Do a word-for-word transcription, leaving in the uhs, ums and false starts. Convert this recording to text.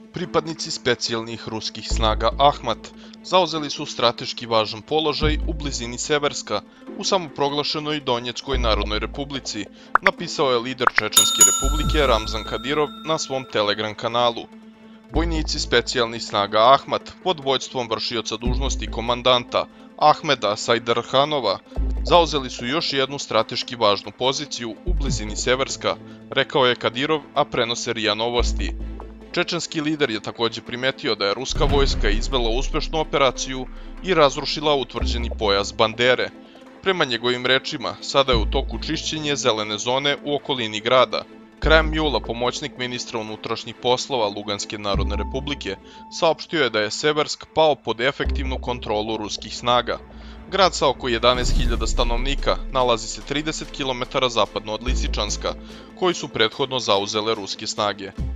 Pripadnici specijalnih ruskih snaga Ahmat zauzeli su strateški važan položaj u blizini Severska, u samoproglašenoj Donjeckoj Narodnoj Republici, napisao je lider Čečenske republike Ramzan Kadirov na svom Telegram kanalu. Vojnici specijalnih snaga Ahmat pod vođstvom vršioca dužnosti komandanta Ahmeda Sajdarhanova zauzeli su još jednu strateški važnu poziciju u blizini Severska, rekao je Kadirov, a prenose R I A Novosti. Čečenski lider je također primetio da je ruska vojska izvela uspešnu operaciju i razrušila utvrđeni pojas Bandere. Prema njegovim rečima, sada je u toku čišćenje zelene zone u okolini grada. Krajem jula pomoćnik ministra unutrašnjih poslova Luganske Narodne Republike saopštio je da je Seversk pao pod efektivnu kontrolu ruskih snaga. Grad sa oko jedanaest hiljada stanovnika nalazi se trideset kilometara zapadno od Lisičanska, koji su prethodno zauzele ruske snage.